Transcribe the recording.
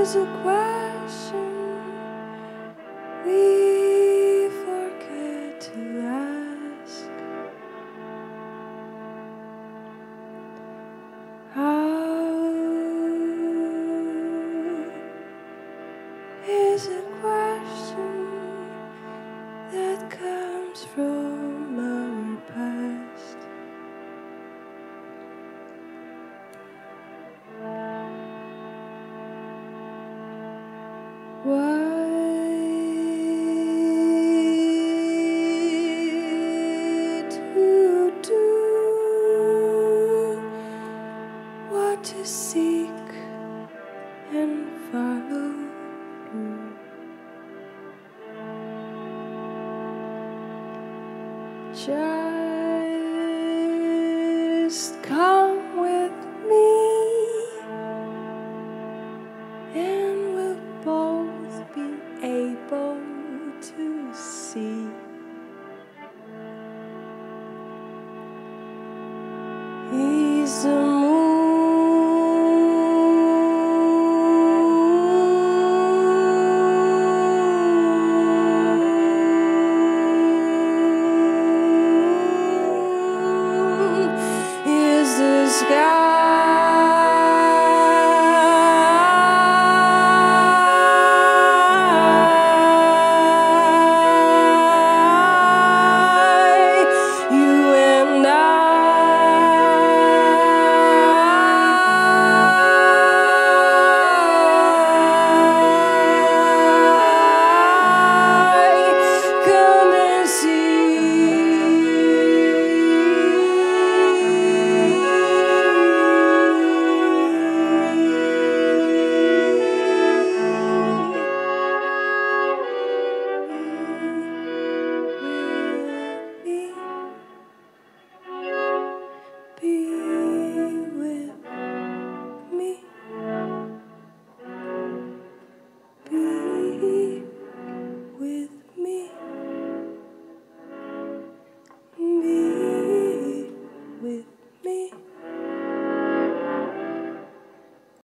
is a question we forget to ask. How is a question that comes from our past. What to do, what to seek and follow through. Just come with me and we'll both be able to see. He's the moon, is the sky.